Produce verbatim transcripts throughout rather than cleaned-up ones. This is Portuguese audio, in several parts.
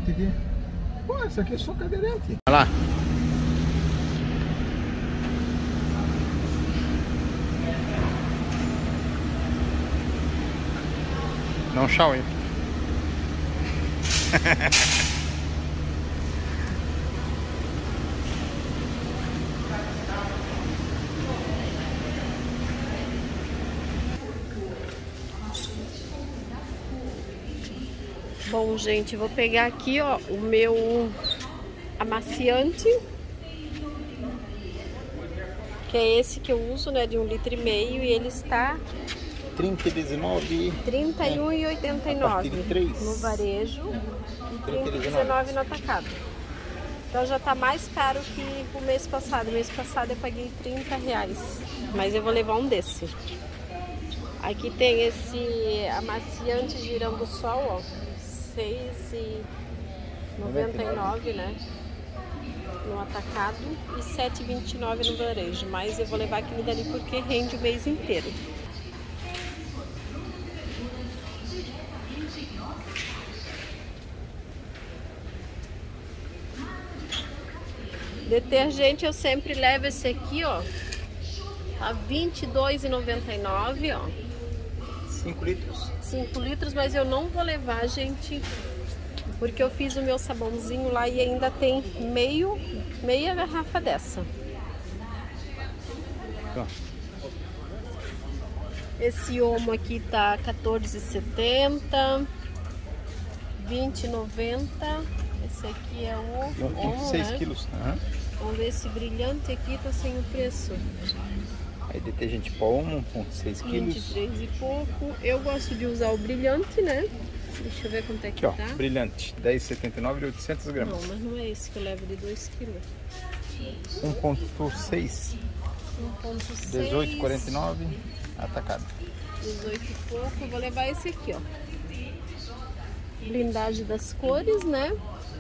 cadeirante aqui. Pô, essa aqui é só cadeirante. Olha lá. Dá um tchau aí. Bom, gente, vou pegar aqui, ó, o meu amaciante, que é esse que eu uso, né, de um litro e meio, e ele está trinta e dezenove. trinta e um e oitenta e nove no varejo e trinta e dezenove no atacado. Então já tá mais caro que o mês passado. O mês passado eu paguei trinta reais, mas eu vou levar um desse. Aqui tem esse amaciante girando sol, ó, seis e noventa e nove, né, no atacado, e sete e vinte e nove no varejo. Mas eu vou levar aquele dali porque rende o mês inteiro. Detergente eu sempre levo esse aqui, ó, a vinte e dois reais e noventa e nove, ó. cinco litros. cinco litros, mas eu não vou levar, gente, porque eu fiz o meu sabãozinho lá e ainda tem meio, meia garrafa dessa. Tá. Esse Omo aqui tá quatorze reais e setenta, vinte reais e noventa. Esse aqui é o Omo, seis né? quilos. Uhum. Vamos ver, esse brilhante aqui tá sem o preço. Aí detergente pó um ponto seis quilos. vinte e três e pouco. Eu gosto de usar o brilhante, né? Deixa eu ver quanto é que Aqui, ó, tá. brilhante, dez reais e setenta e nove de oitocentos gramas. Não, mas não é esse que eu levo, de dois quilos. um ponto seis. um ponto seis. dezoito reais e quarenta e nove. Atacado. dezoito e pouco. Eu vou levar esse aqui, ó. Blindagem das cores, né?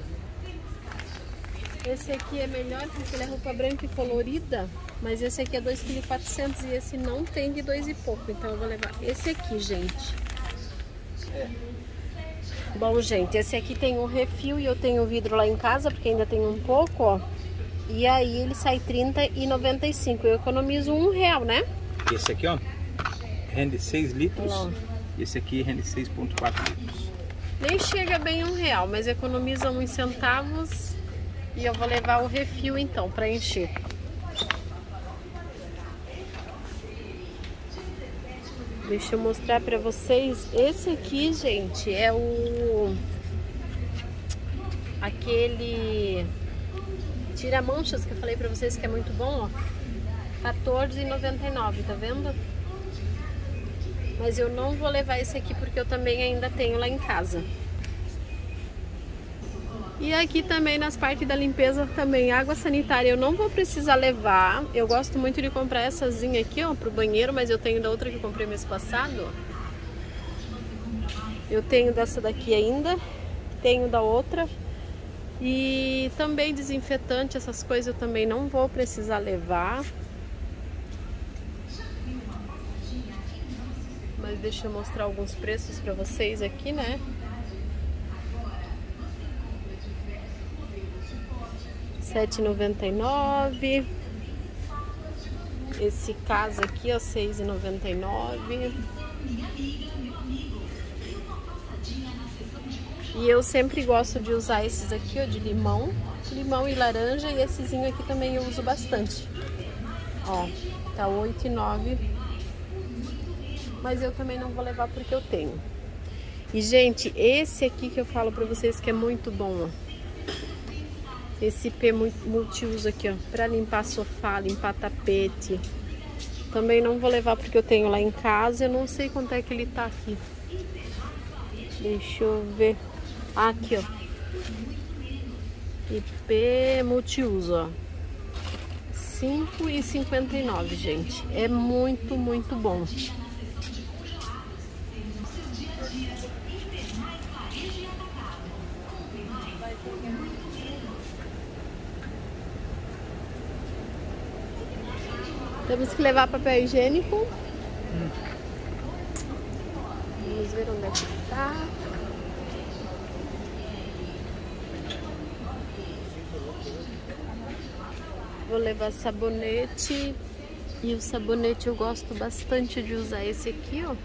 Esse aqui é melhor porque ele é roupa branca e colorida. Mas esse aqui é dois quilos e quatrocentos e esse não tem de dois e pouco. Então eu vou levar esse aqui, gente. É. Bom, gente, esse aqui tem um refil e eu tenho vidro lá em casa, porque ainda tem um pouco, ó. E aí ele sai trinta e noventa e cinco. Eu economizo um real, né? Esse aqui, ó, rende seis litros. Olha lá. E esse aqui rende seis vírgula quatro litros. Nem chega bem um real, mas economiza uns centavos. E eu vou levar o refil então, para encher. Deixa eu mostrar para vocês. Esse aqui, gente, é o... aquele tira manchas que eu falei para vocês que é muito bom, ó. quatorze reais e noventa e nove, tá vendo? Mas eu não vou levar esse aqui porque eu também ainda tenho lá em casa. E aqui também nas partes da limpeza também, água sanitária eu não vou precisar levar. Eu gosto muito de compraressazinha aqui, ó, pro banheiro, mas eu tenho da outra que eu comprei mês passado, ó. Eu tenho dessa daqui ainda, tenho da outra. E também desinfetante, essas coisas eu também não vou precisar levar. Mas deixa eu mostrar alguns preços pra vocês aqui, né? sete reais e noventa e nove. Esse caso aqui, ó, seis reais e noventa e nove. E eu sempre gosto de usar esses aqui, ó, de limão, limão e laranja, e essezinho aqui também eu uso bastante. Ó, tá oito reais e nove. Mas eu também não vou levar porque eu tenho. E, gente, esse aqui que eu falo pra vocês que é muito bom, ó. Esse P multiuso aqui, ó, pra limpar sofá, limpar tapete. Também não vou levar porque eu tenho lá em casa. Eu não sei quanto é que ele tá aqui. Deixa eu ver. Ah, aqui, ó. I P multiuso, ó. cinco reais e cinquenta e nove, gente. É muito, muito bom. Temos que levar papel higiênico. Hum. Vamos ver onde é que tá. Vou levar sabonete. E o sabonete eu gosto bastante de usar esse aqui, ó.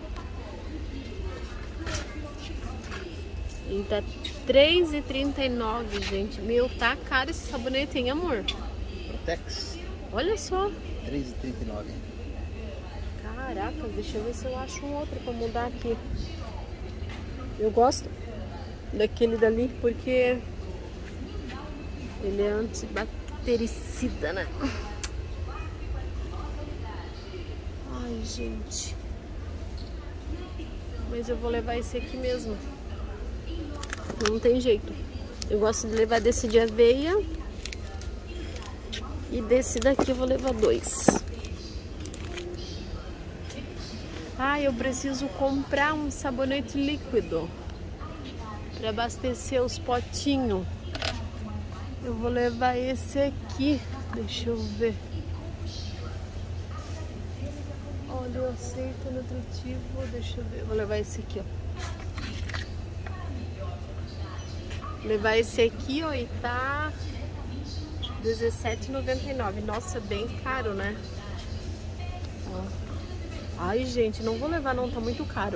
Ele tá três reais e trinta e nove centavos, gente. Meu, tá caro esse sabonete, hein, amor? Protex. Olha só. três reais e trinta e nove centavos. Caraca, deixa eu ver se eu acho um outro pra mudar aqui. Eu gosto daquele dali porque ele é antibactericida, né? Ai, gente. Mas eu vou levar esse aqui mesmo. Não tem jeito. Eu gosto de levar desse de aveia. E desse daqui eu vou levar dois. Ah, eu preciso comprar um sabonete líquido para abastecer os potinhos. Eu vou levar esse aqui. Deixa eu ver. Olha, o aceito nutritivo. Deixa eu ver. Eu vou levar esse aqui, ó. Vou levar esse aqui, ó, e tá dezessete reais e noventa e nove centavos. Nossa, bem caro, né? Ó. Ai, gente, não vou levar não, tá muito caro.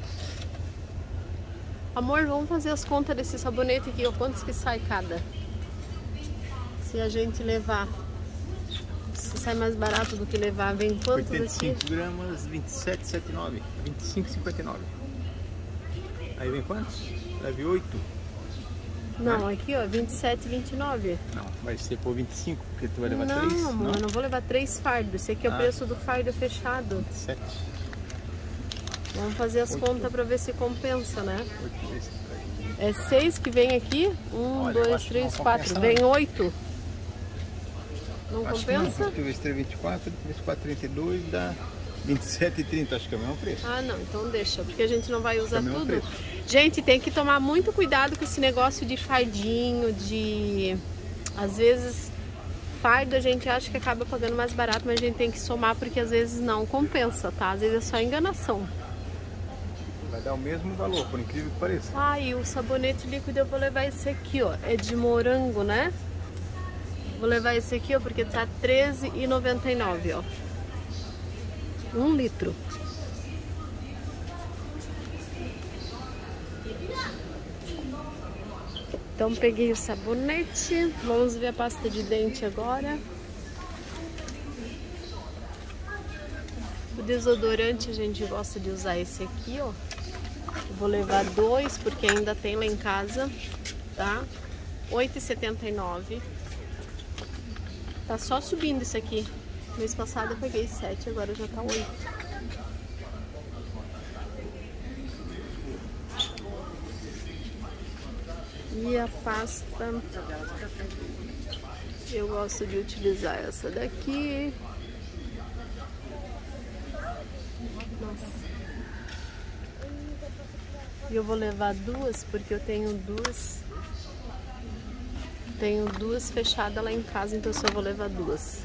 Amor, vamos fazer as contas desse sabonete aqui, ó, quantos que sai cada? Se a gente levar, se sai mais barato do que levar, vem quanto oitenta e cinco daqui? gramas, vinte e sete reais e setenta e nove centavos. vinte e cinco reais e cinquenta e nove centavos. Aí vem quantos? Leve oito. Não, aqui ó, vinte e sete e vinte e nove. Não, vai ser por vinte e cinco, porque tu vai levar não, três. Amor, não, eu não vou levar três fardos. Esse aqui é o ah. preço do fardo fechado. vinte e sete. Vamos fazer as contas pra ver se compensa, né? oito vezes. É seis que vem aqui. Um, Olha, dois, três, quatro. Não. Vem oito. Não acho compensa? Não, vezes três, vinte e quatro, vezes quatro, trinta e dois, dá vinte e sete e trinta, acho que é o mesmo preço. Ah, não, então deixa, porque a gente não vai usar é o mesmo tudo. preço. Gente, tem que tomar muito cuidado com esse negócio de fardinho, de... Às vezes, fardo a gente acha que acaba pagando mais barato, mas a gente tem que somar porque às vezes não compensa, tá? Às vezes é só enganação. Vai dar o mesmo valor, por incrível que pareça. Ah, e o sabonete líquido eu vou levar esse aqui, ó. É de morango, né? Vou levar esse aqui, ó, porque tá treze reais e noventa e nove centavos, ó. Um litro. Então peguei o sabonete. Vamos ver a pasta de dente agora. O desodorante a gente gosta de usar esse aqui, ó. Eu vou levar dois, porque ainda tem lá em casa, tá? oito reais e setenta e nove centavos. Tá só subindo isso aqui. Mês passado eu peguei sete, agora já tá oito. E a pasta, eu gosto de utilizar essa daqui. Nossa. E eu vou levar duas, porque eu tenho duas. Tenho duas fechadas lá em casa, então eu só vou levar duas.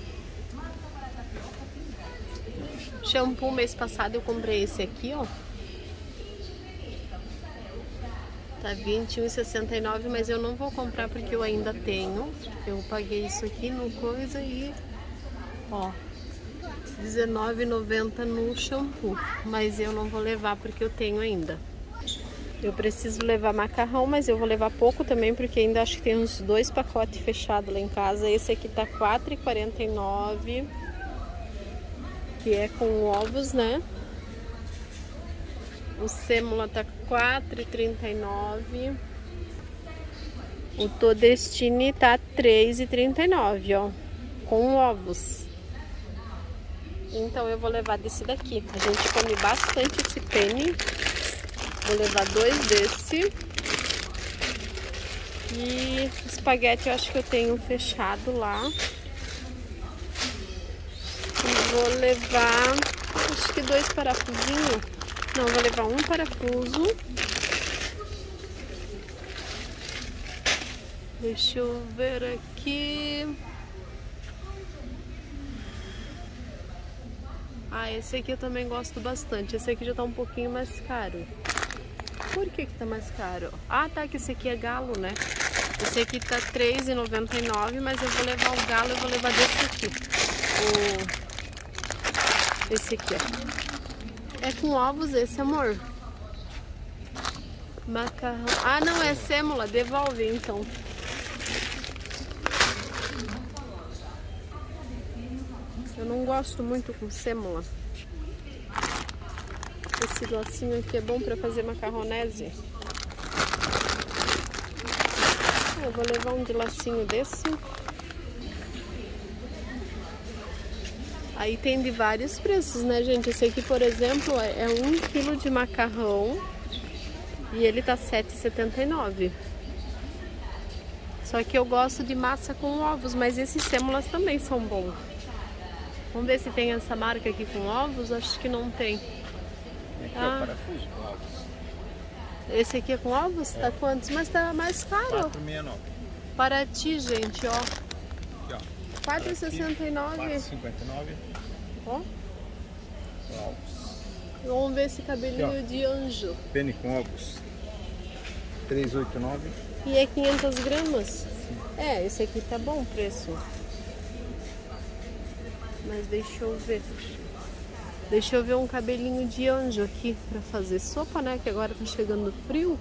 Shampoo, mês passado eu comprei esse aqui, ó. Tá vinte e um reais e sessenta e nove centavos, mas eu não vou comprar porque eu ainda tenho. Eu paguei isso aqui no coisa e, ó, dezenove reais e noventa centavos no shampoo. Mas eu não vou levar porque eu tenho ainda. Eu preciso levar macarrão, mas eu vou levar pouco também, porque ainda acho que tem uns dois pacotes fechados lá em casa. Esse aqui tá quatro reais e quarenta e nove centavos, que é com ovos, né? O sêmola tá quatro reais e trinta e nove centavos. O Todestine tá três reais e trinta e nove centavos, ó, com ovos. Então eu vou levar desse daqui. A gente come bastante esse penne. Vou levar dois desse. E espaguete eu acho que eu tenho fechado lá. E vou levar, acho que dois parafusinhos. Não, vou levar um parafuso. Deixa eu ver aqui. Ah, esse aqui eu também gosto bastante. Esse aqui já tá um pouquinho mais caro. Por que que tá mais caro? Ah, tá, que esse aqui é galo, né? Esse aqui tá três reais e noventa e nove centavos, mas eu vou levar o galo, eu vou levar desse aqui. O... Esse aqui, ó. É com ovos esse, amor? Macarrão. Ah, não, é sêmola. Devolve, então. Eu não gosto muito com sêmola. Esse lacinho aqui é bom para fazer macarronese. Eu vou levar um de lacinho desse. Aí tem de vários preços, né, gente? Esse aqui, por exemplo, é um quilo de macarrão e ele tá sete reais e setenta e nove centavos. Só que eu gosto de massa com ovos, mas esses sêmolas também são bons. Vamos ver se tem essa marca aqui com ovos. Acho que não tem. Aqui ah. é o parafuso com ovos. Esse aqui é com ovos? É. Tá quantos? Mas tá mais caro. quatro reais e sessenta e nove centavos. Para ti, gente, ó. Aqui, ó. quatro reais e sessenta e nove centavos. quatro reais e cinquenta e nove centavos. Ó. Ovos. Vamos ver esse cabelinho aqui, de anjo. Pene com ovos. três reais e oitenta e nove centavos. E é quinhentas gramas? Sim. É, esse aqui tá bom o preço. Mas deixa eu ver. Deixa eu ver um cabelinho de anjo aqui pra fazer sopa, né? Que agora tá chegando frio.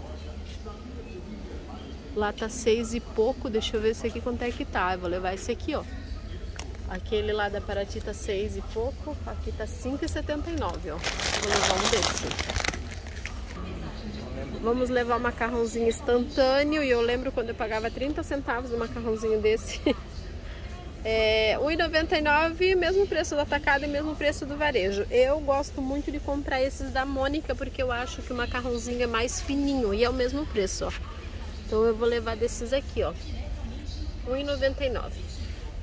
Lá tá seis e pouco. Deixa eu ver esse aqui quanto é que tá. Eu vou levar esse aqui, ó. Aquele lá da Paraty tá seis e pouco. Aqui tá cinco reais e setenta e nove centavos, ó. Vou levar um desse. Vamos levar um macarrãozinho instantâneo. E eu lembro quando eu pagava trinta centavos um macarrãozinho desse. É, um real e noventa e nove centavos, mesmo preço do atacado e mesmo preço do varejo. Eu gosto muito de comprar esses da Mônica, porque eu acho que o macarrãozinho é mais fininho e é o mesmo preço, ó. Então eu vou levar desses aqui, ó. um real e noventa e nove centavos.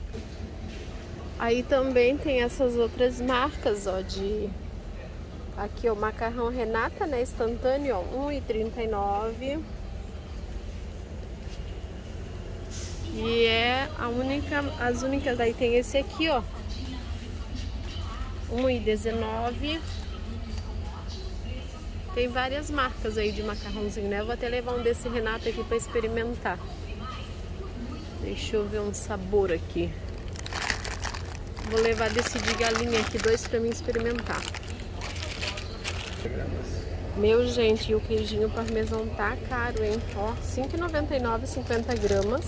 Aí também tem essas outras marcas, ó, de... Aqui, ó, macarrão Renata, né, instantâneo, ó, um real e trinta e nove centavos. E é a única, as únicas, daí tem esse aqui, ó, um real e dezenove centavos. Tem várias marcas aí de macarrãozinho, né? Eu vou até levar um desse Renata aqui pra experimentar. Deixa eu ver um sabor aqui. Vou levar desse de galinha aqui, dois pra mim experimentar. Meu, gente, e o queijinho parmesão tá caro, hein? Ó, cinco reais e noventa e nove centavos, cinquenta gramas.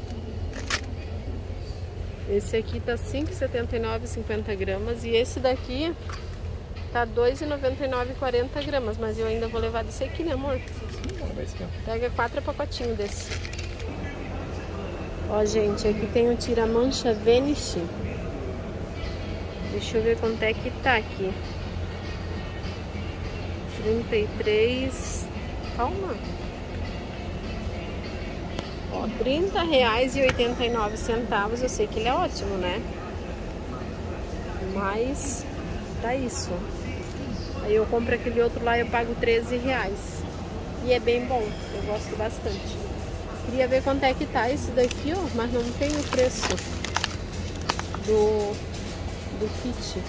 Esse aqui tá cinco reais e setenta e nove centavos, cinquenta gramas. E esse daqui tá dois reais e noventa e nove centavos, quarenta gramas. Mas eu ainda vou levar desse aqui, né, amor? Pega quatro pacotinhos desse. Ó, gente, aqui tem o tira-mancha Vanish. Deixa eu ver quanto é que tá aqui. trinta e três. Calma. Ó, trinta reais e oitenta e nove centavos. Eu sei que ele é ótimo, né? Mas tá isso. Aí eu compro aquele outro lá e eu pago treze reais. E é bem bom. Eu gosto bastante. Queria ver quanto é que tá esse daqui, ó. Mas não tem o preço do, do kit.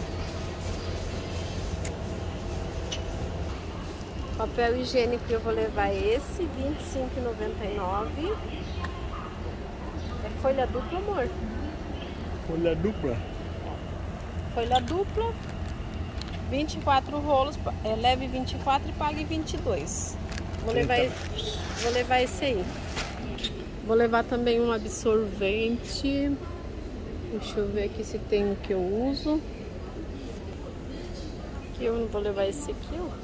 Papel higiênico eu vou levar esse, vinte e cinco reais e noventa e nove centavos. É folha dupla, amor? Folha dupla? Folha dupla, vinte e quatro rolos, é, leve vinte e quatro e pague vinte e dois. Vou levar, vou levar esse aí. Vou levar também um absorvente. Deixa eu ver aqui se tem o que eu uso. Aqui eu não vou levar esse aqui, ó.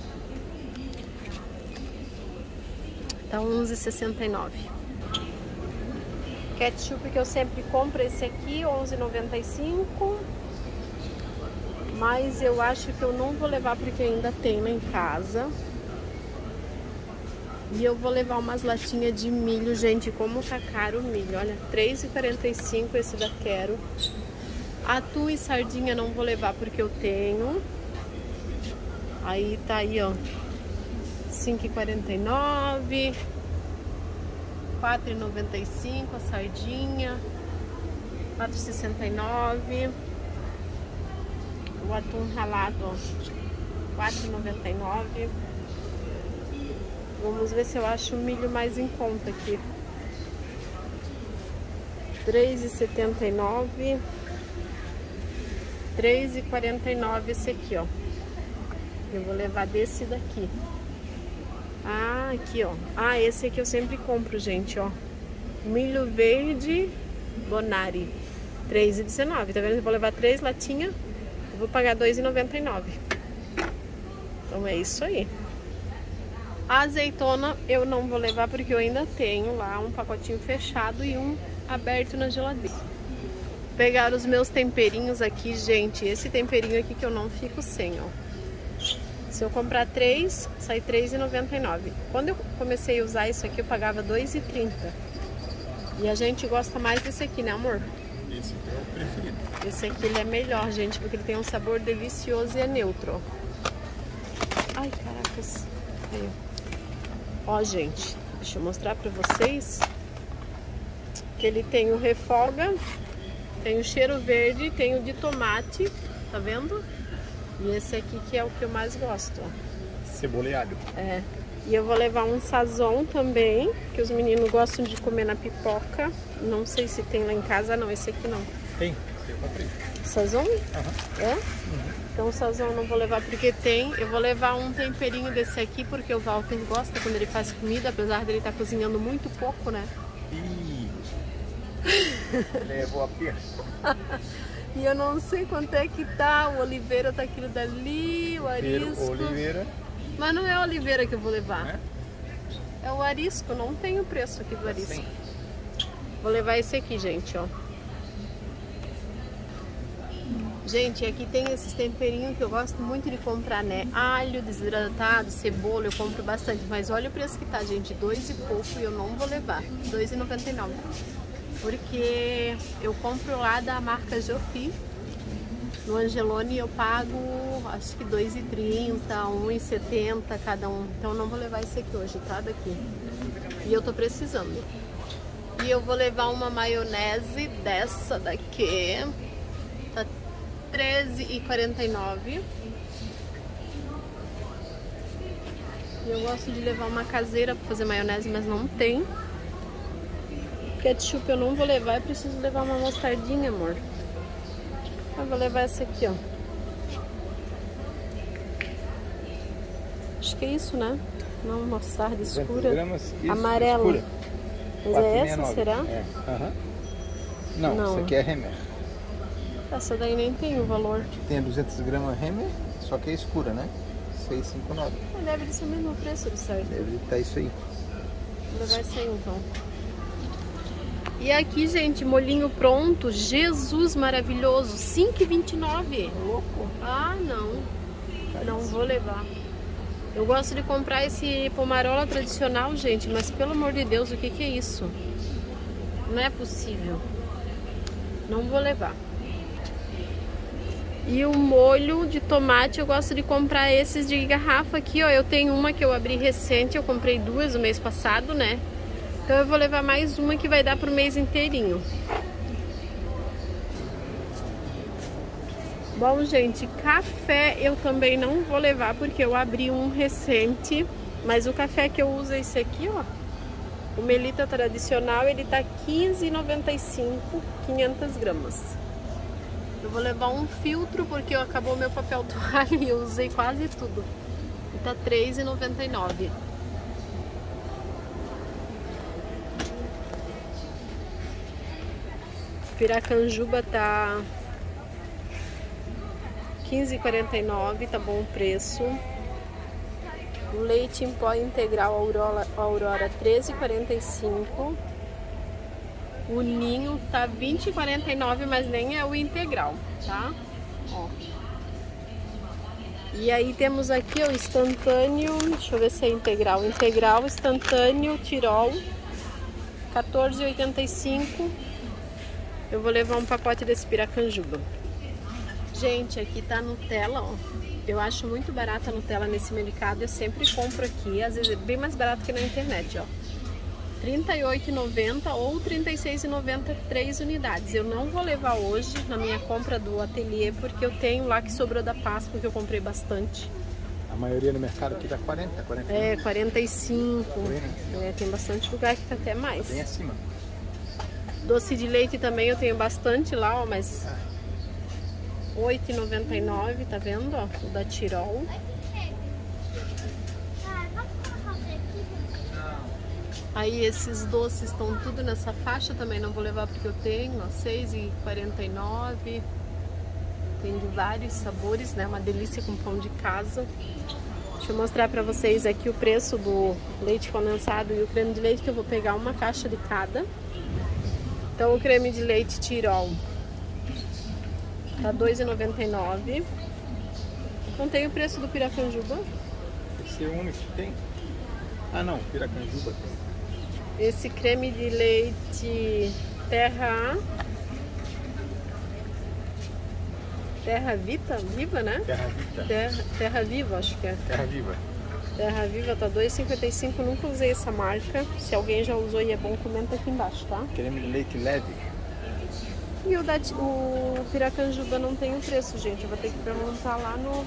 Tá onze reais e sessenta e nove centavos. Ketchup que eu sempre compro, esse aqui, onze reais e noventa e cinco centavos. Mas eu acho que eu não vou levar porque ainda tem lá em casa. E eu vou levar umas latinhas de milho, gente, como tá caro o milho. Olha, três reais e quarenta e cinco centavos esse da Quero. Atum e sardinha não vou levar porque eu tenho. Aí tá aí, ó. cinco reais e quarenta e nove centavos, quatro reais e noventa e cinco centavos a sardinha, quatro reais e sessenta e nove centavos, o atum ralado, quatro reais e noventa e nove centavos. Vamos ver se eu acho o milho mais em conta aqui. três e setenta e nove. três e quarenta e nove esse aqui, ó. Eu vou levar desse daqui. Ah, aqui, ó. Ah, esse aqui eu sempre compro, gente, ó. Milho verde Bonari. três e dezenove. Tá vendo? Eu vou levar três latinhas. Eu vou pagar dois e noventa e nove. Então é isso aí. A azeitona eu não vou levar porque eu ainda tenho lá um pacotinho fechado e um aberto na geladeira. Pegar os meus temperinhos aqui, gente. Esse temperinho aqui que eu não fico sem, ó. Se eu comprar três, sai três e noventa e nove. Quando eu comecei a usar isso aqui, eu pagava dois e trinta. E a gente gosta mais desse aqui, né, amor? Esse aqui é o preferido. Esse aqui ele é melhor, gente, porque ele tem um sabor delicioso e é neutro. Ai, caracas. Aí. Ó, gente, deixa eu mostrar pra vocês. Que ele tem o refoga, tem o cheiro verde, tem o de tomate, tá vendo? E esse aqui que é o que eu mais gosto, ó. Cebola e alho. É. E eu vou levar um sazon também, que os meninos gostam de comer na pipoca. Não sei se tem lá em casa, não. Esse aqui não. Tem, eu comprei. Sazon? Uhum. É? Uhum. Então o sazon não vou levar porque tem. Eu vou levar um temperinho desse aqui, porque o Walter gosta quando ele faz comida, apesar dele estar cozinhando muito pouco, né? Ih, levou a perna. E eu não sei quanto é que tá. O Oliveira tá aquilo dali, o arisco. Oliveira. Mas não é o Oliveira que eu vou levar. É? É o arisco, não tem o preço aqui do arisco. Sim. Vou levar esse aqui, gente, ó. Gente, aqui tem esses temperinhos que eu gosto muito de comprar, né? Alho desidratado, cebola, eu compro bastante. Mas olha o preço que tá, gente. Dois e pouco e eu não vou levar. dois e noventa e nove. Porque eu compro lá da marca Jofi. No Angelone eu pago, acho que dois e trinta, um e setenta cada um. Então não vou levar esse aqui hoje, tá? Daqui. E eu tô precisando. E eu vou levar uma maionese dessa daqui. Tá treze e quarenta e nove. E eu gosto de levar uma caseira pra fazer maionese, mas não tem. Ketchup eu não vou levar, eu preciso levar uma mostardinha, amor. Eu vou levar essa aqui, ó. Acho que é isso, né? Não, mostarda escura. Gramas, isso, amarela. Escura. Mas é essa, será? É. Uhum. Não, Não, essa aqui é Hemer. Essa daí nem tem o valor. Tem duzentos gramas Hemer, só que é escura, né? seiscentos e cinquenta e nove. Deve ser o mesmo preço, de certo. Deve estar isso aí. Vou levar isso aí, então. E aqui, gente, molinho pronto. Jesus maravilhoso. cinco e vinte e nove. Louco. Ah, não. Não vou levar. Eu gosto de comprar esse pomarola tradicional, gente. Mas pelo amor de Deus, o que que é isso? Não é possível. Não vou levar. E o molho de tomate, eu gosto de comprar esses de garrafa aqui, ó. Eu tenho uma que eu abri recente. Eu comprei duas o mês passado, né? Então eu vou levar mais uma que vai dar pro mês inteirinho. Bom, gente, café eu também não vou levar porque eu abri um recente. Mas o café que eu uso é esse aqui, ó. O Melita tradicional, ele tá quinze e noventa e cinco, quinhentas gramas. Eu vou levar um filtro porque acabou meu papel toalha e eu usei quase tudo. E tá três e noventa e nove. Piracanjuba tá quinze e quarenta e nove, tá bom o preço. O leite em pó integral Aurora, Aurora treze e quarenta e cinco. O ninho tá vinte e quarenta e nove, mas nem é o integral, tá? Ó. E aí temos aqui o instantâneo, deixa eu ver se é integral. Integral, instantâneo, Tirol, quatorze e oitenta e cinco. Eu vou levar um pacote desse piracanjuba. Gente, aqui tá a Nutella, ó. Eu acho muito barata a Nutella nesse mercado. Eu sempre compro aqui, às vezes é bem mais barato que na internet, ó. trinta e oito e noventa ou trinta e seis e noventa, três unidades. Eu não vou levar hoje na minha compra do ateliê, porque eu tenho lá que sobrou da Páscoa, que eu comprei bastante. A maioria no mercado aqui dá quarenta, quarenta. É, quarenta e cinco. É, tem bastante lugar que tá até mais. Bem acima. Doce de leite também eu tenho bastante lá, ó, mas oito e noventa e nove, tá vendo, ó, o da Tirol. Aí esses doces estão tudo nessa faixa, também não vou levar porque eu tenho, ó, seis e quarenta e nove. Tem de vários sabores, né, uma delícia com pão de casa. Deixa eu mostrar pra vocês aqui o preço do leite condensado e o creme de leite, que eu vou pegar uma caixa de cada. Então o creme de leite Tirol tá dois e noventa e nove. Não tem o preço do Piracanjuba? Esse é o único que tem? Ah não, Piracanjuba tem. Esse creme de leite Terra Terra Vita, Viva, né? Terra Vita. Terra, Terra Viva, acho que é. Terra Viva. Terra Viva tá dois e cinquenta e cinco, nunca usei essa marca. Se alguém já usou e é bom, comenta aqui embaixo, tá? Creme de leite leve. E o, da, o Piracanjuba não tem o preço, gente. Eu vou ter que perguntar lá no...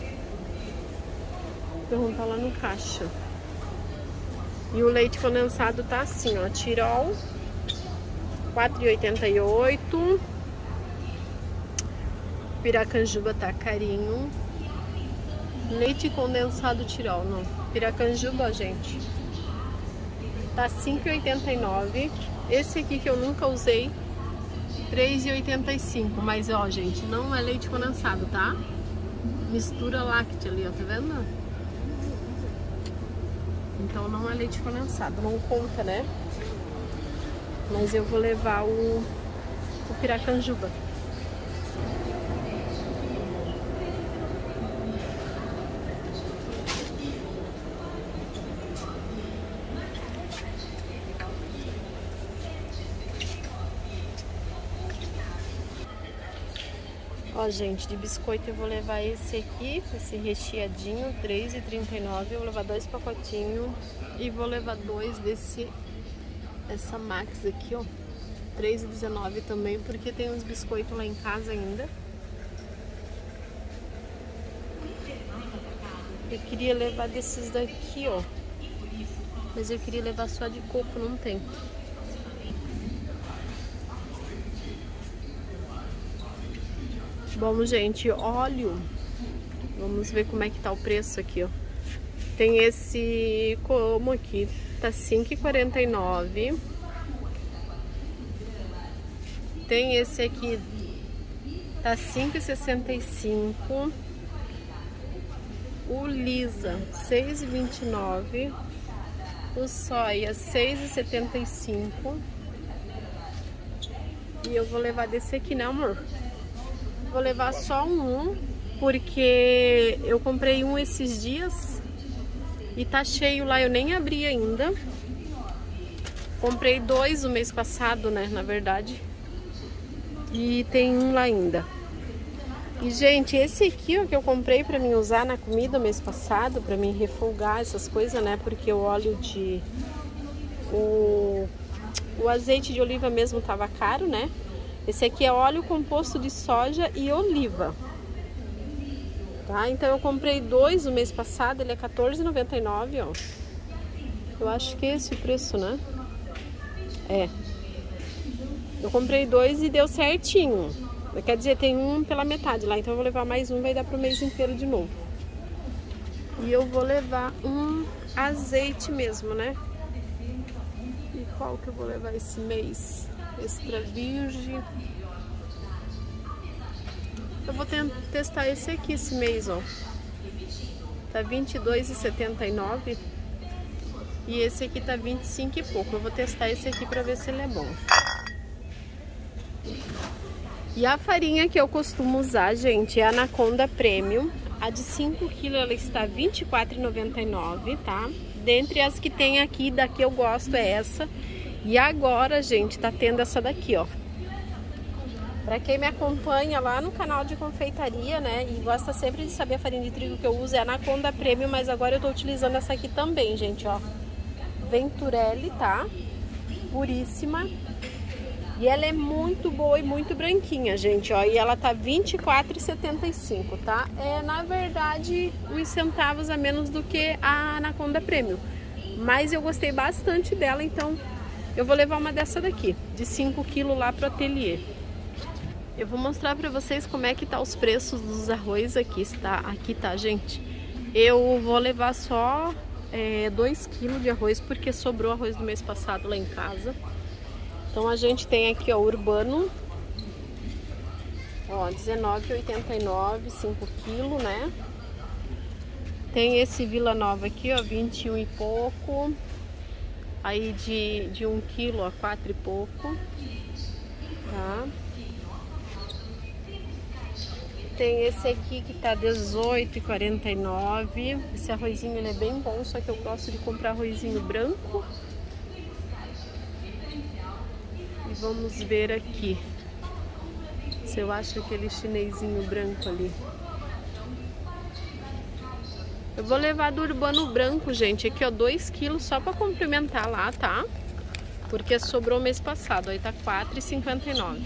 Perguntar lá no caixa. E o leite condensado tá assim, ó. Tirol, quatro e oitenta e oito. Piracanjuba tá carinho. Leite condensado Tirol, não. Piracanjuba, gente, tá cinco e oitenta e nove. Esse aqui que eu nunca usei, três e oitenta e cinco. Mas, ó, gente, não é leite condensado, tá? Mistura láctea ali, ó, tá vendo? Então não é leite condensado, não conta, né? Mas eu vou levar o, o Piracanjuba. Ó, gente, de biscoito eu vou levar esse aqui, esse recheadinho, três e trinta e nove. Eu vou levar dois pacotinhos e vou levar dois desse, essa Max aqui, ó, três e dezenove também, porque tem uns biscoitos lá em casa ainda. Eu queria levar desses daqui, ó, mas eu queria levar só de coco, não tem. Bom, gente, óleo, vamos ver como é que tá o preço aqui, ó. Tem esse como aqui, tá cinco e quarenta e nove. Tem esse aqui, tá cinco e sessenta e cinco. O Lisa, seis e vinte e nove. O Soia, seis e setenta e cinco. E eu vou levar desse aqui, né, amor? Vou levar só um, porque eu comprei um esses dias e tá cheio lá, eu nem abri ainda. Comprei dois o mês passado, né, na verdade. E tem um lá ainda. E, gente, esse aqui, ó, que eu comprei pra mim usar na comida o mês passado, pra mim refogar essas coisas, né, porque o óleo de... O, o azeite de oliva mesmo tava caro, né. Esse aqui é óleo composto de soja e oliva, tá? Então eu comprei dois o mês passado, ele é quatorze e noventa e nove, ó. Eu acho que é esse o preço, né? É. Eu comprei dois e deu certinho. Quer dizer, tem um pela metade lá, então eu vou levar mais um, vai dar pro mês inteiro de novo. E eu vou levar um azeite mesmo, né? E qual que eu vou levar esse mês? Extra virgem. Eu vou testar esse aqui esse mês, ó. Tá vinte e dois e setenta e nove. E esse aqui tá vinte e cinco e pouco. Eu vou testar esse aqui pra ver se ele é bom. E a farinha que eu costumo usar, gente, é a Anaconda Premium. A de cinco quilos ela está vinte e quatro e noventa e nove, tá? Dentre as que tem aqui, daqui eu gosto é essa. E agora, gente, tá tendo essa daqui, ó. Pra quem me acompanha lá no canal de confeitaria, né, e gosta sempre de saber a farinha de trigo que eu uso, é a Anaconda Premium, mas agora eu tô utilizando essa aqui também, gente, ó. Venturelli, tá? Puríssima. E ela é muito boa e muito branquinha, gente, ó. E ela tá vinte e quatro e setenta e cinco, tá? É, na verdade, uns centavos a menos do que a Anaconda Premium. Mas eu gostei bastante dela, então Eu vou levar uma dessa daqui, de cinco quilos lá pro ateliê. Eu vou mostrar pra vocês como é que tá os preços dos arroz aqui, tá? Aqui tá, gente. Eu vou levar só é, dois quilos de arroz, porque sobrou arroz do mês passado lá em casa. Então a gente tem aqui, ó, Urbano, ó, dezenove reais e oitenta e nove centavos, cinco quilos, né? Tem esse Vila Nova aqui, ó, vinte e um e pouco. Aí de, de um quilo a quatro e pouco, tá? Tem esse aqui que tá dezoito reais e quarenta e nove. Esse arrozinho ele é bem bom, só que eu gosto de comprar arrozinho branco. E vamos ver aqui se eu acho aquele chinesinho branco ali. Eu vou levar do Urbano branco, gente. Aqui, ó, dois quilos só pra complementar lá, tá? Porque sobrou mês passado. Aí tá quatro reais e cinquenta e nove.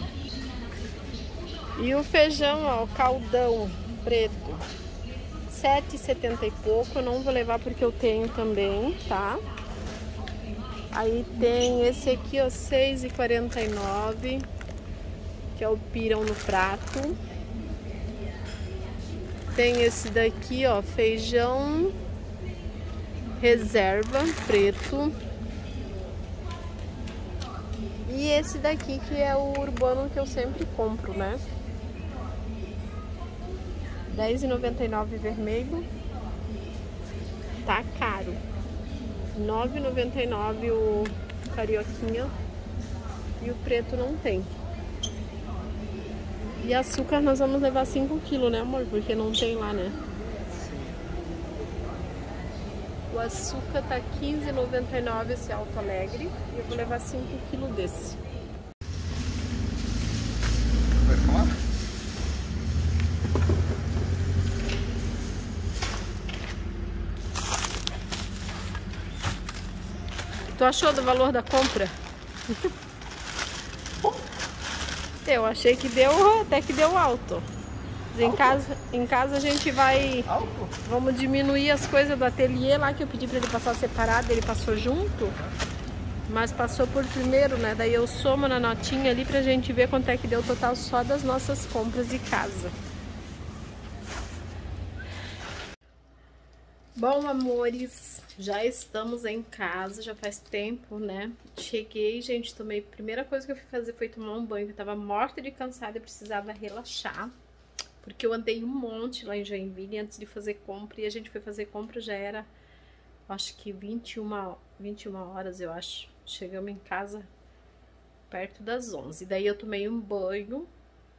E o feijão, ó, o caldão preto, sete reais e setenta e pouco. Eu não vou levar porque eu tenho também, tá? Aí tem esse aqui, ó, seis reais e quarenta e nove, que é o pirão no prato. Tem esse daqui, ó, feijão reserva preto. E esse daqui que é o Urbano que eu sempre compro, né? dez reais e noventa e nove vermelho. Tá caro. nove reais e noventa e nove o carioquinha. E o preto não tem. E açúcar nós vamos levar cinco quilos, né, amor? Porque não tem lá, né? Sim. O açúcar tá quinze reais e noventa e nove esse Alto Alegre. E eu vou levar cinco quilos desse. Vai falar? Tu achou do valor da compra? Eu achei que deu, até que deu alto. Mas em casa, em casa a gente vai... Alto? Vamos diminuir as coisas do ateliê lá, que eu pedi pra ele passar separado, ele passou junto. Mas passou por primeiro, né? Daí eu somo na notinha ali pra gente ver quanto é que deu o total só das nossas compras de casa. Bom, amores, já estamos em casa, já faz tempo, né? Cheguei, gente, tomei... Primeira coisa que eu fui fazer foi tomar um banho, que eu tava morta de cansada e precisava relaxar. Porque eu andei um monte lá em Joinville antes de fazer compra, e a gente foi fazer compra, já era, acho que vinte e uma horas, eu acho. Chegamos em casa perto das onze. Daí eu tomei um banho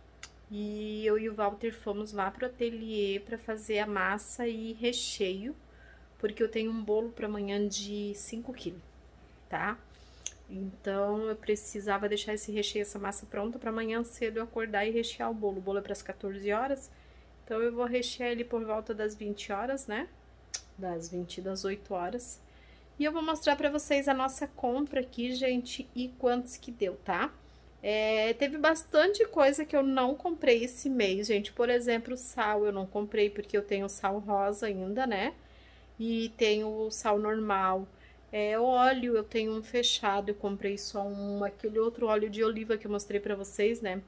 e eu e o Walter fomos lá pro ateliê pra fazer a massa e recheio. Porque eu tenho um bolo para amanhã de cinco quilos, tá? Então eu precisava deixar esse recheio, essa massa pronta para amanhã cedo eu acordar e rechear o bolo. O bolo é para as quatorze horas, então eu vou rechear ele por volta das vinte horas, né? Das vinte, das oito horas. E eu vou mostrar para vocês a nossa compra aqui, gente, e quantos que deu, tá? É, teve bastante coisa que eu não comprei esse mês, gente. Por exemplo, sal eu não comprei porque eu tenho sal rosa ainda, né? E tenho o sal normal. É, óleo, eu tenho um fechado, eu comprei só um, aquele outro óleo de oliva que eu mostrei pra vocês, né?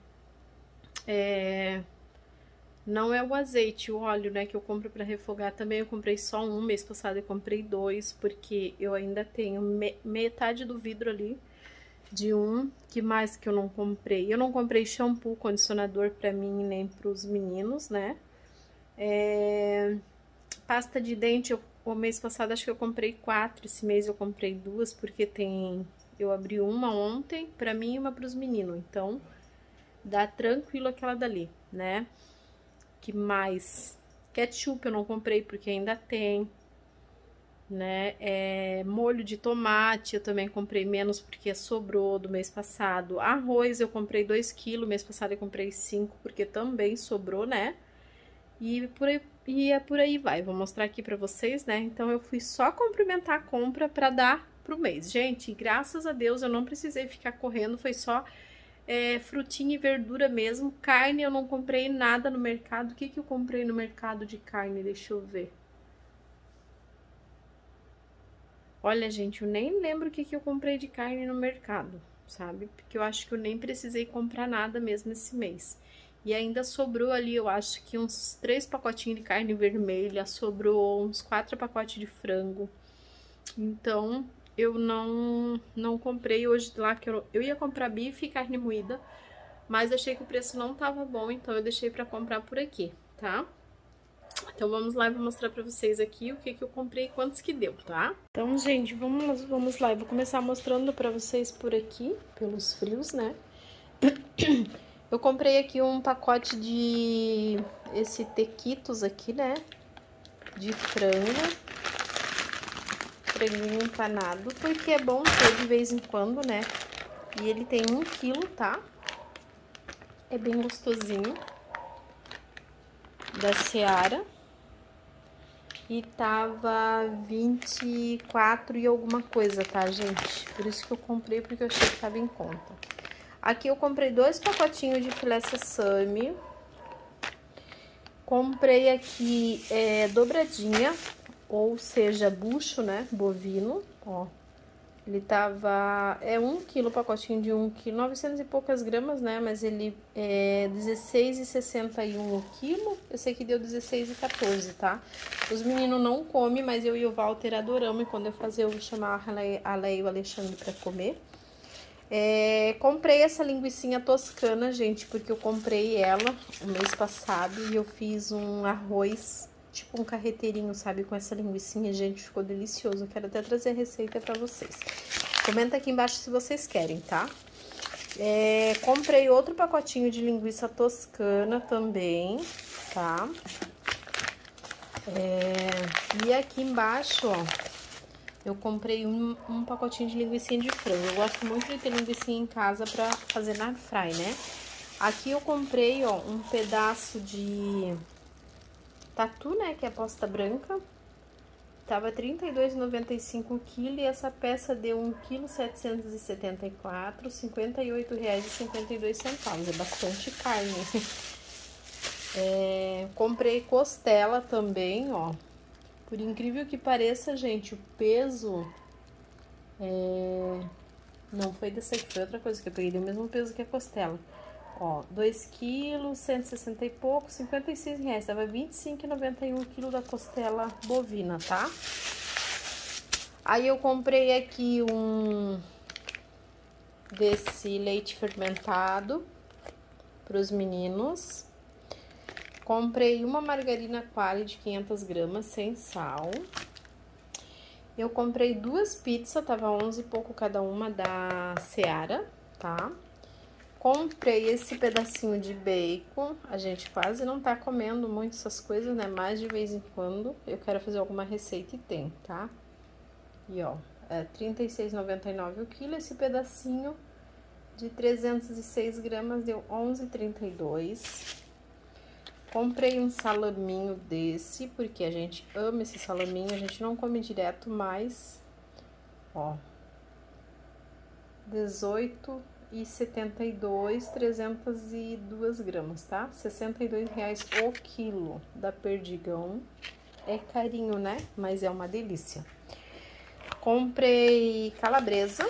É, não é o azeite, o óleo, né, que eu compro pra refogar também, eu comprei só um, mês passado eu comprei dois, porque eu ainda tenho me, metade do vidro ali de um. Que mais que eu não comprei? Eu não comprei shampoo, condicionador pra mim nem pros meninos, né? É... Pasta de dente, eu, o mês passado acho que eu comprei quatro, esse mês eu comprei duas, porque tem... Eu abri uma ontem pra mim e uma pros meninos, então dá tranquilo aquela dali, né? Que mais? Ketchup eu não comprei porque ainda tem, né? É, molho de tomate eu também comprei menos porque sobrou do mês passado. Arroz eu comprei dois quilos, mês passado eu comprei cinco porque também sobrou, né? E, por aí, e é por aí vai, vou mostrar aqui pra vocês, né? Então eu fui só complementar a compra pra dar pro mês. Gente, graças a Deus eu não precisei ficar correndo, foi só é, frutinha e verdura mesmo. Carne eu não comprei nada no mercado. O que que eu comprei no mercado de carne? Deixa eu ver. Olha, gente, eu nem lembro o que, que eu comprei de carne no mercado, sabe? Porque eu acho que eu nem precisei comprar nada mesmo esse mês. E ainda sobrou ali, eu acho que uns três pacotinhos de carne vermelha, sobrou uns quatro pacotes de frango. Então, eu não, não comprei hoje lá, que eu, eu ia comprar bife e carne moída, mas achei que o preço não tava bom, então eu deixei pra comprar por aqui, tá? Então, vamos lá, eu vou mostrar pra vocês aqui o que que eu comprei e quantos que deu, tá? Então, gente, vamos, vamos lá, eu vou começar mostrando pra vocês por aqui, pelos frios, né? Eu comprei aqui um pacote de esse tequitos aqui, né? De frango. Franguinho empanado, porque é bom ter de vez em quando, né? E ele tem um quilo, tá? É bem gostosinho. Da Seara. E tava vinte e quatro e alguma coisa, tá, gente? Por isso que eu comprei, porque eu achei que tava em conta. Aqui eu comprei dois pacotinhos de filé sessame. Comprei aqui é, dobradinha, ou seja, bucho, né, bovino, ó. Ele tava, é um quilo, pacotinho de um quilo, novecentos e poucas gramas, né, mas ele é dezesseis reais e sessenta e um o quilo. Esse aqui deu dezesseis reais e quatorze, tá? Os meninos não comem, mas eu e o Walter adoramos, e quando eu fazer eu vou chamar a Leia e o Alexandre pra comer. É, comprei essa linguicinha toscana, gente, porque eu comprei ela o mês passado e eu fiz um arroz, tipo um carreteirinho, sabe, com essa linguicinha, gente, ficou delicioso. Eu quero até trazer a receita pra vocês. Comenta aqui embaixo se vocês querem, tá? É, comprei outro pacotinho de linguiça toscana também, tá? É, e aqui embaixo, ó, eu comprei um, um pacotinho de linguicinha de frango. Eu gosto muito de ter linguicinha em casa pra fazer na air fry, né? Aqui eu comprei, ó, um pedaço de tatu, né, que é posta branca. Tava trinta e dois reais e noventa e cinco o quilo e essa peça deu um quilo setecentos e setenta e quatro, cinquenta e oito reais e cinquenta e dois centavos. É bastante carne. É, comprei costela também, ó. Por incrível que pareça, gente, o peso é... não foi dessa aqui, foi outra coisa que eu peguei, deu o mesmo peso que a costela. Ó, dois quilos, cento e sessenta e pouco, cinquenta e seis reais, tava vinte e cinco reais e noventa e um o quilo da costela bovina, tá? Aí eu comprei aqui um desse leite fermentado pros meninos. Comprei uma margarina Qualy de quinhentas gramas, sem sal. Eu comprei duas pizzas, tava onze e pouco cada uma, da Seara, tá? Comprei esse pedacinho de bacon. A gente quase não tá comendo muito essas coisas, né? Mas de vez em quando eu quero fazer alguma receita e tem, tá? E ó, é trinta e seis reais e noventa e nove o quilo. Esse pedacinho de trezentas e seis gramas deu onze reais e trinta e dois centavos. Comprei um salaminho desse, porque a gente ama esse salaminho, a gente não come direto, mas, ó, dezoito reais e setenta e dois centavos, trezentas e duas gramas, tá? sessenta e dois reais o quilo da Perdigão. É carinho, né? Mas é uma delícia. Comprei calabresa,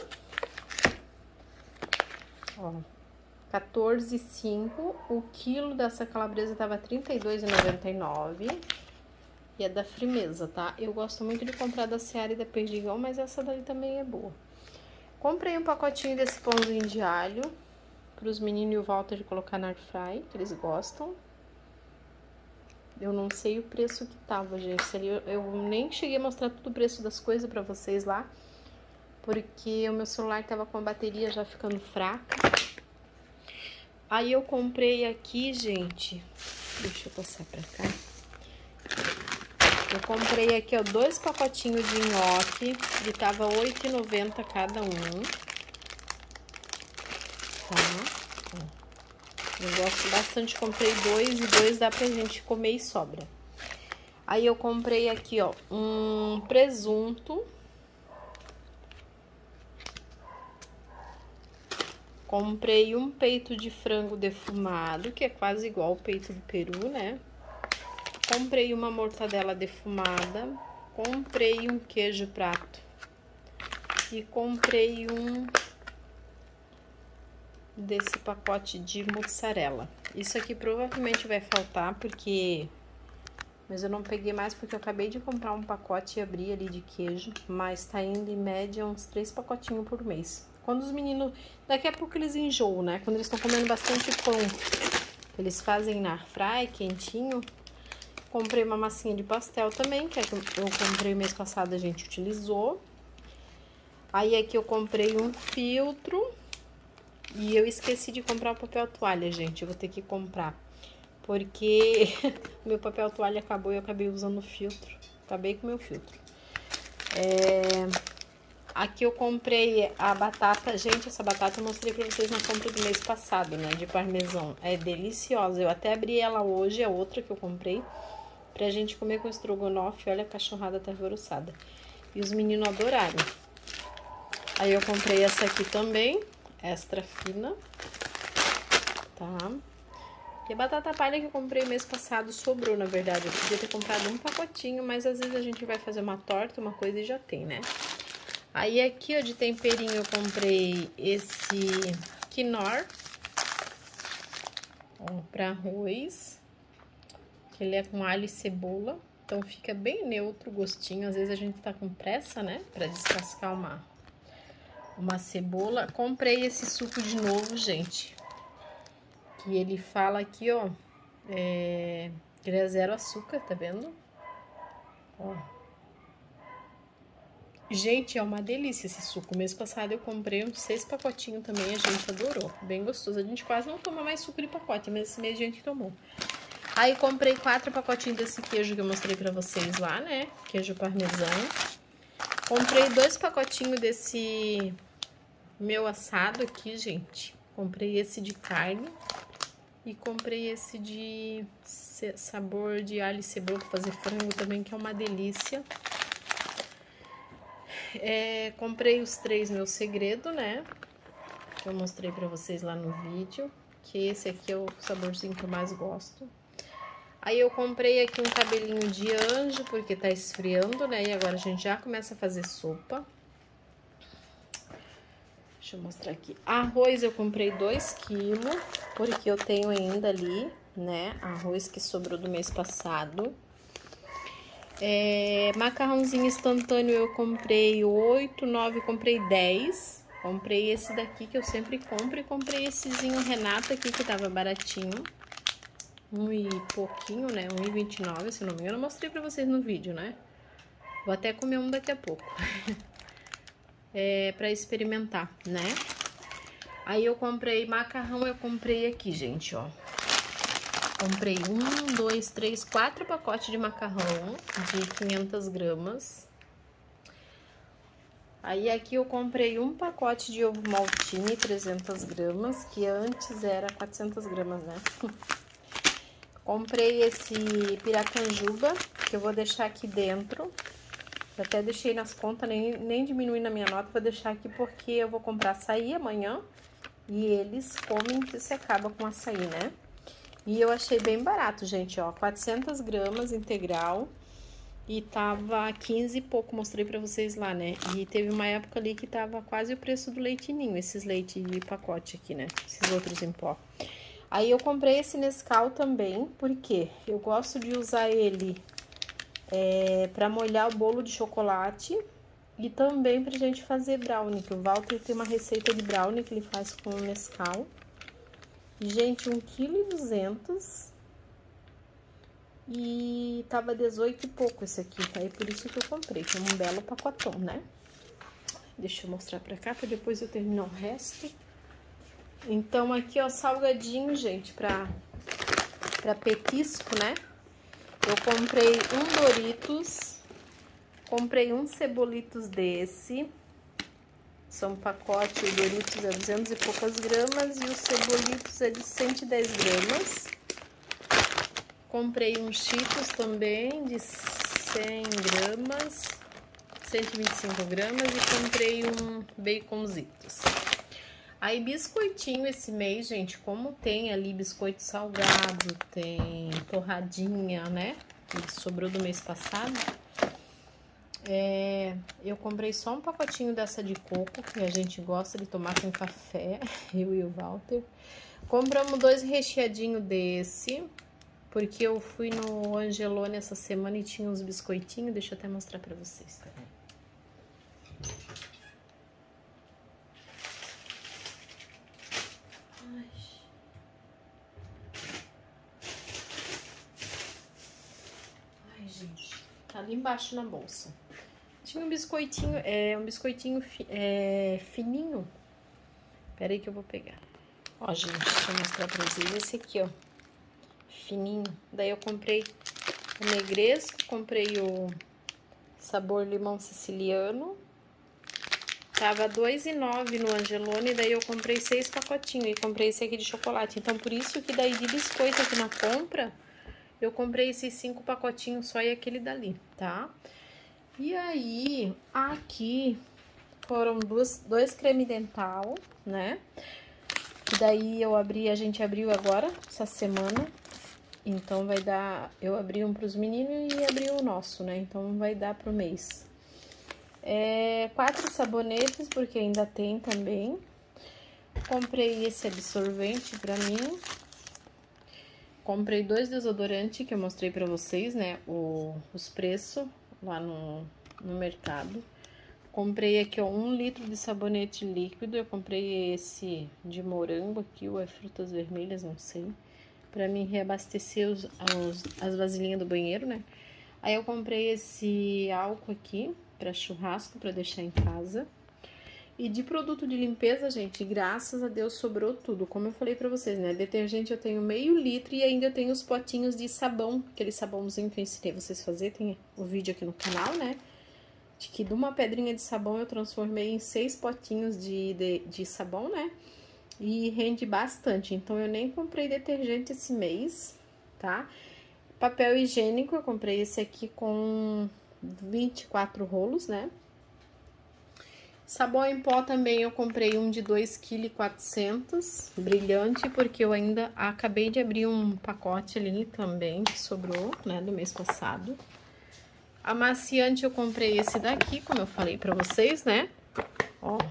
ó. quatorze reais e cinco centavos, o quilo dessa calabresa tava trinta e dois reais e noventa e nove centavos. E é da Firmeza, tá? Eu gosto muito de comprar da Seara e da Perdigão, mas essa daí também é boa. Comprei um pacotinho desse pãozinho de alho pros meninos e o Walter de colocar na air fry, que eles gostam. Eu não sei o preço que tava, gente. Eu, eu nem cheguei a mostrar todo o preço das coisas pra vocês lá, porque o meu celular tava com a bateria já ficando fraca. Aí eu comprei aqui, gente, deixa eu passar pra cá. Eu comprei aqui, ó, dois pacotinhos de nhoque, que tava oito reais e noventa centavos cada um. Tá? Eu gosto bastante, comprei dois e dois dá pra gente comer e sobra. Aí eu comprei aqui, ó, um presunto. Comprei um peito de frango defumado, que é quase igual ao peito do peru, né? Comprei uma mortadela defumada. Comprei um queijo prato E comprei um desse pacote de mussarela. Isso aqui provavelmente vai faltar, porque... Mas eu não peguei mais porque eu acabei de comprar um pacote e abri ali de queijo. Mas tá indo em média uns três pacotinhos por mês. Quando os meninos... Daqui a pouco eles enjoam, né? Quando eles estão comendo bastante pão, eles fazem na airfry, quentinho. Comprei uma massinha de pastel também, que é que eu comprei mês passado, a gente utilizou. Aí aqui eu comprei um filtro. E eu esqueci de comprar o papel toalha, gente. Eu vou ter que comprar. Porque meu papel toalha acabou e eu acabei usando o filtro. Acabei com o meu filtro. É... Aqui eu comprei a batata. Gente, essa batata eu mostrei pra vocês na compra do mês passado, né? De parmesão. É deliciosa. Eu até abri ela hoje, é outra que eu comprei. Pra gente comer com estrogonofe. Olha, a cachorrada tá alvoroçada. E os meninos adoraram. Aí eu comprei essa aqui também. Extra fina. Tá? E a batata palha que eu comprei mês passado sobrou, na verdade. Eu podia ter comprado um pacotinho, mas às vezes a gente vai fazer uma torta, uma coisa e já tem, né? Aí aqui, ó, de temperinho eu comprei esse quinor. Ó, pra arroz. Que ele é com alho e cebola. Então fica bem neutro o gostinho. Às vezes a gente tá com pressa, né? Pra descascar uma, uma cebola. Comprei esse suco de novo, gente. Que ele fala aqui, ó, é, que ele é zero açúcar, tá vendo? Ó. Gente, é uma delícia esse suco. Mês passado eu comprei uns seis pacotinhos também, a gente adorou. Bem gostoso. A gente quase não toma mais suco de pacote, mas esse mês a gente tomou. Aí comprei quatro pacotinhos desse queijo que eu mostrei pra vocês lá, né? Queijo parmesão. Comprei dois pacotinhos desse meu assado aqui, gente. Comprei esse de carne. E comprei esse de sabor de alho e cebola para fazer frango também, que é uma delícia. É, comprei os três Meu Segredo, né? Que eu mostrei para vocês lá no vídeo. Que esse aqui é o saborzinho que eu mais gosto. Aí eu comprei aqui um cabelinho de anjo, porque tá esfriando, né? E agora a gente já começa a fazer sopa. Deixa eu mostrar aqui. Arroz eu comprei dois quilos, porque eu tenho ainda ali, né? Arroz que sobrou do mês passado. É, macarrãozinho instantâneo eu comprei oito, nove, comprei dez. Comprei esse daqui que eu sempre compro e comprei essezinho Renata aqui que tava baratinho. Um e pouquinho, né? Um e vinte e nove, se não me engano. Eu mostrei pra vocês no vídeo, né? Vou até comer um daqui a pouco. É, pra experimentar, né? Aí eu comprei macarrão, eu comprei aqui, gente, ó. Comprei um, dois, três, quatro pacotes de macarrão de quinhentas gramas. Aí aqui eu comprei um pacote de ovo maltine, trezentas gramas, que antes era quatrocentas gramas, né? Comprei esse piracanjuba, que eu vou deixar aqui dentro. Eu até deixei nas contas, nem, nem diminui na minha nota, vou deixar aqui porque eu vou comprar açaí amanhã. E eles comem que se acaba com açaí, né? E eu achei bem barato, gente, ó, quatrocentas gramas integral. E tava quinze e pouco, mostrei pra vocês lá, né? E teve uma época ali que tava quase o preço do leite ninho, esses leites de pacote aqui, né? Esses outros em pó. Aí eu comprei esse Nescau também, porque eu gosto de usar ele é, pra molhar o bolo de chocolate e também pra gente fazer brownie, que o Walter tem uma receita de brownie que ele faz com o Nescau. Gente, um vírgula duzentos quilos e tava dezoito e pouco esse aqui, aí por isso que eu comprei, que é um belo pacotão, né? Deixa eu mostrar pra cá, pra depois eu terminar o resto. Então, aqui, ó, salgadinho, gente, pra, pra petisco, né? Eu comprei um Doritos, comprei um Cebolitos desse. São pacote, o Doritos é duzentas e poucas gramas e o Cebolitos é de cento e dez gramas. Comprei um Cheetos também de cem gramas, cento e vinte e cinco gramas e comprei um Baconzitos. Aí, biscoitinho esse mês, gente, como tem ali biscoito salgado, tem torradinha, né? Que sobrou do mês passado. É, eu comprei só um pacotinho dessa de coco, que a gente gosta de tomar com café, eu e o Walter. Compramos dois recheadinhos desse, porque eu fui no Angelone essa semana e tinha uns biscoitinhos. Deixa eu até mostrar pra vocês, tá? Ai. Ai, gente, tá ali embaixo na bolsa. Tinha um biscoitinho, é um biscoitinho fi, é, fininho. Pera aí que eu vou pegar. Ó, gente, deixa eu mostrar pra vocês. Esse aqui, ó, fininho. Daí eu comprei o negresco, comprei o sabor limão siciliano. Tava dois reais e nove centavos no Angelone, daí eu comprei seis pacotinhos e comprei esse aqui de chocolate. Então, por isso que daí de biscoito aqui na compra, eu comprei esses cinco pacotinhos só e aquele dali, tá? E aí, aqui foram duas, dois creme dental, né? E daí eu abri, a gente abriu agora, essa semana. Então vai dar, eu abri um pros meninos e abri o nosso, né? Então vai dar pro mês. É, quatro sabonetes, porque ainda tem também. Comprei esse absorvente pra mim. Comprei dois desodorantes que eu mostrei pra vocês, né? O, os preços lá no, no mercado. Comprei aqui, ó, um litro de sabonete líquido. Eu comprei esse de morango aqui, ou é frutas vermelhas, não sei. Pra mim reabastecer os, os, as vasilhinhas do banheiro, né? Aí eu comprei esse álcool aqui pra churrasco, pra deixar em casa. E de produto de limpeza, gente, graças a Deus sobrou tudo. Como eu falei pra vocês, né? Detergente eu tenho meio litro e ainda eu tenho os potinhos de sabão. Aquele sabãozinho que eu ensinei vocês a fazer. Tem o vídeo aqui no canal, né? De que de uma pedrinha de sabão eu transformei em seis potinhos de, de, de sabão, né? E rende bastante. Então, eu nem comprei detergente esse mês, tá? Papel higiênico, eu comprei esse aqui com vinte e quatro rolos, né? Sabão em pó também eu comprei um de dois vírgula quatrocentos quilos, brilhante, porque eu ainda acabei de abrir um pacote ali também, que sobrou, né, do mês passado. Amaciante eu comprei esse daqui, como eu falei pra vocês, né? Ó,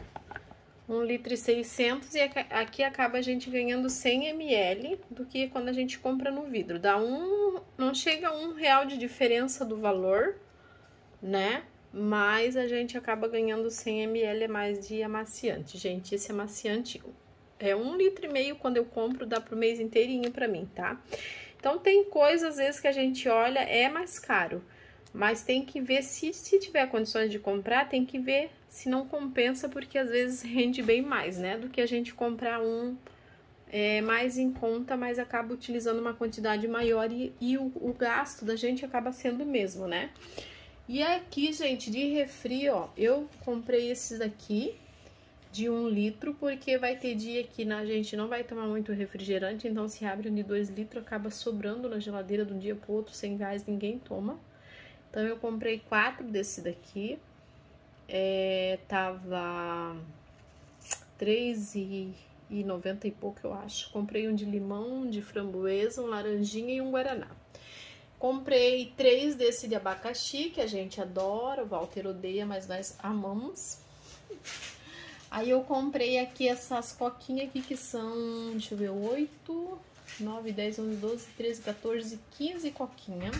um litro e seiscentos, e aqui acaba a gente ganhando cem mililitros do que quando a gente compra no vidro. Dá um, não chega a um real de diferença do valor, né? Mas a gente acaba ganhando cem mililitros a mais de amaciante. Gente, esse amaciante é um litro e meio, quando eu compro, dá pro mês inteirinho pra mim, tá? Então, tem coisas, às vezes, que a gente olha, é mais caro. Mas tem que ver, se, se tiver condições de comprar, tem que ver se não compensa, porque às vezes rende bem mais, né? Do que a gente comprar um é, mais em conta, mas acaba utilizando uma quantidade maior e, e o, o gasto da gente acaba sendo o mesmo, né? E aqui, gente, de refri, ó, eu comprei esses daqui de um litro, porque vai ter dia que a gente não vai tomar muito refrigerante, então se abre um de dois litros, acaba sobrando na geladeira de um dia pro outro, sem gás, ninguém toma. Então, eu comprei quatro desse daqui, é, tava três reais e noventa e pouco, eu acho. Comprei um de limão, um de framboesa, um laranjinha e um guaraná. Comprei três desse de abacaxi, que a gente adora, o Walter odeia, mas nós amamos. Aí eu comprei aqui essas coquinhas aqui, que são, deixa eu ver, oito, nove, dez, onze, doze, treze, quatorze, quinze coquinhas.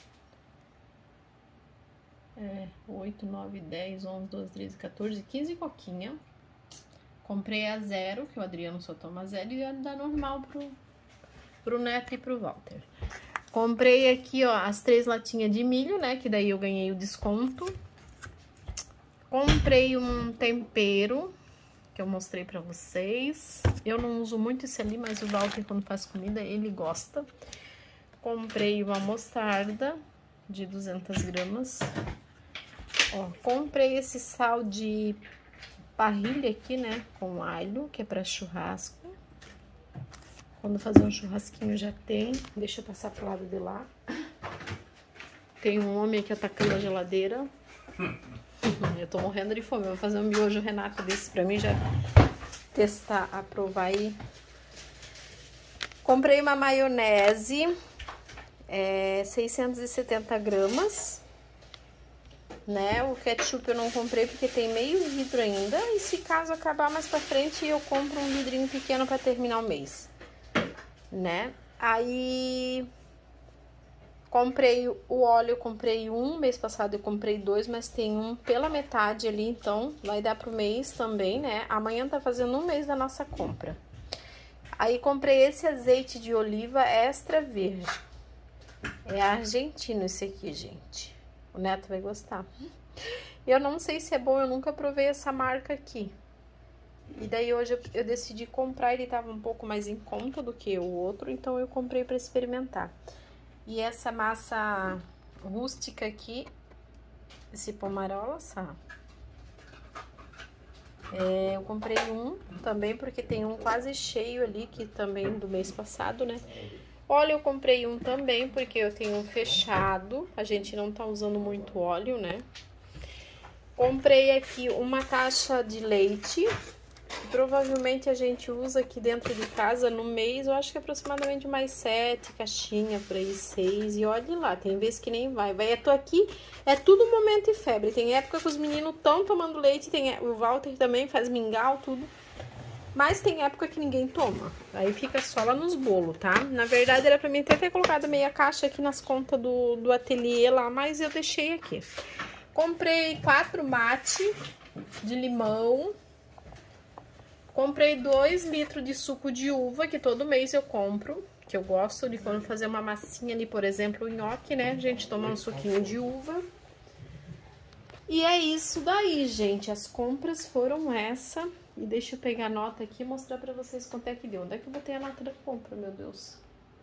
É, oito, nove, dez, onze, doze, treze, quatorze, quinze coquinhas. Comprei a zero, que o Adriano só toma zero, e a da normal pro, pro Neto e pro Walter. Comprei aqui, ó, as três latinhas de milho, né, que daí eu ganhei o desconto. Comprei um tempero, que eu mostrei pra vocês. Eu não uso muito esse ali, mas o Walter, quando faz comida, ele gosta. Comprei uma mostarda de duzentas gramas. Ó, comprei esse sal de parrilha aqui, né, com alho, que é pra churrasco. Quando fazer um churrasquinho já tem. Deixa eu passar pro lado de lá. Tem um homem aqui atacando a geladeira. Eu tô morrendo de fome. Eu vou fazer um miojo Renato desse pra mim já testar, aprovar aí. Comprei uma maionese, é, seiscentos e setenta gramas. né? O ketchup eu não comprei porque tem meio litro ainda. E se caso acabar mais pra frente, eu compro um vidrinho pequeno pra terminar o mês, né? Aí... comprei o óleo, eu comprei um, mês passado eu comprei dois, mas tem um pela metade ali, então vai dar pro mês também, né? Amanhã tá fazendo um mês da nossa compra. Aí comprei esse azeite de oliva extra virgem. É argentino esse aqui, gente. O Neto vai gostar. Eu não sei se é bom, eu nunca provei essa marca aqui. E daí hoje eu, eu decidi comprar, ele tava um pouco mais em conta do que o outro, então eu comprei pra experimentar. E essa massa rústica aqui, esse pomarola, sabe? É, eu comprei um também, porque tem um quase cheio ali, que também do mês passado, né? Óleo eu comprei um também, porque eu tenho um fechado, a gente não tá usando muito óleo, né? Comprei aqui uma caixa de leite, que provavelmente a gente usa aqui dentro de casa no mês, eu acho que aproximadamente mais sete caixinhas, por aí, seis, e olhe lá, tem vezes que nem vai. Vai, eu tô aqui, é tudo momento e febre, tem época que os meninos estão tomando leite, tem, o Walter também faz mingau, tudo, mas tem época que ninguém toma, aí fica só lá nos bolos, tá? Na verdade era pra mim até ter colocado meia caixa aqui nas contas do, do ateliê lá, mas eu deixei aqui. Comprei quatro mate de limão. Comprei dois litros de suco de uva, que todo mês eu compro, que eu gosto de quando fazer uma massinha ali, por exemplo, o nhoque, né? A gente toma um suquinho de uva. E é isso daí, gente. As compras foram essa. E deixa eu pegar a nota aqui e mostrar pra vocês quanto é que deu. Onde é que eu botei a nota da compra, meu Deus?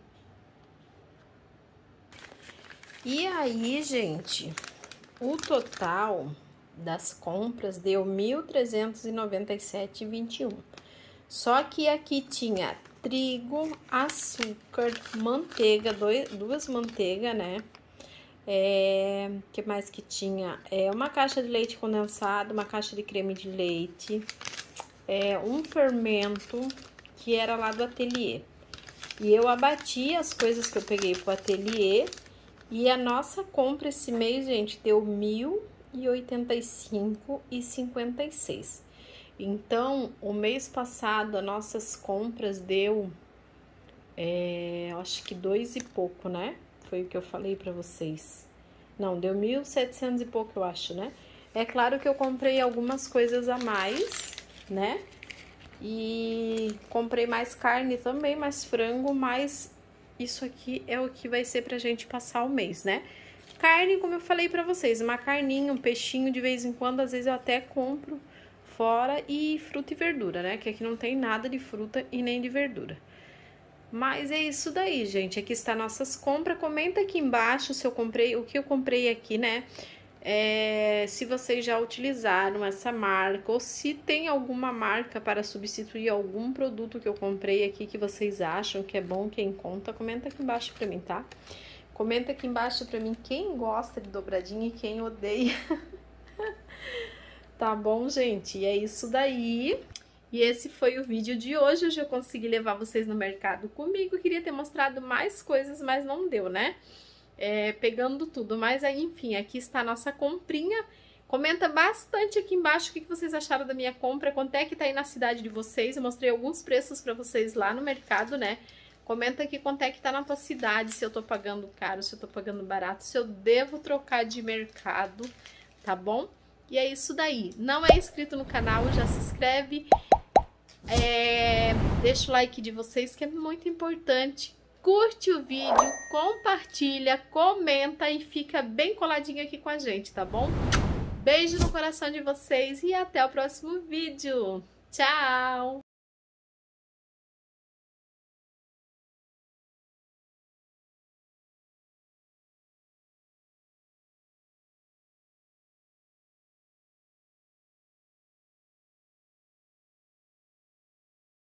E aí, gente, o total das compras deu mil trezentos e noventa e sete reais e vinte e um. Só que aqui tinha trigo, açúcar, manteiga, dois, duas manteigas, né? É, que mais que tinha? É, uma caixa de leite condensado, uma caixa de creme de leite, é, um fermento que era lá do ateliê. E eu abati as coisas que eu peguei pro ateliê e a nossa compra esse mês, gente, deu mil e oitenta e cinco reais e cinquenta e seis. Então, o mês passado, as nossas compras deu, é, acho que dois e pouco, né? Foi o que eu falei pra vocês. Não, deu mil e setecentos e pouco, eu acho, né? É claro que eu comprei algumas coisas a mais, né? E comprei mais carne também, mais frango, mas isso aqui é o que vai ser pra gente passar o mês, né? Carne, como eu falei pra vocês, uma carninha, um peixinho de vez em quando, às vezes eu até compro fora, e fruta e verdura, né? Que aqui não tem nada de fruta e nem de verdura. Mas é isso daí, gente. Aqui está nossas compras. Comenta aqui embaixo se eu comprei, o que eu comprei aqui, né? É, se vocês já utilizaram essa marca, ou se tem alguma marca para substituir algum produto que eu comprei aqui que vocês acham que é bom, que é em conta. Comenta aqui embaixo pra mim, tá? Comenta aqui embaixo pra mim quem gosta de dobradinha e quem odeia. Tá bom, gente? E é isso daí. E esse foi o vídeo de hoje. Hoje eu consegui levar vocês no mercado comigo. Eu queria ter mostrado mais coisas, mas não deu, né? É, pegando tudo. Mas aí, enfim, aqui está a nossa comprinha. Comenta bastante aqui embaixo o que vocês acharam da minha compra. Quanto é que tá aí na cidade de vocês. Eu mostrei alguns preços pra vocês lá no mercado, né? Comenta aqui quanto é que tá na tua cidade, se eu tô pagando caro, se eu tô pagando barato, se eu devo trocar de mercado, tá bom? E é isso daí. Não é inscrito no canal, já se inscreve, é, deixa o like de vocês que é muito importante. Curte o vídeo, compartilha, comenta e fica bem coladinho aqui com a gente, tá bom? Beijo no coração de vocês e até o próximo vídeo. Tchau!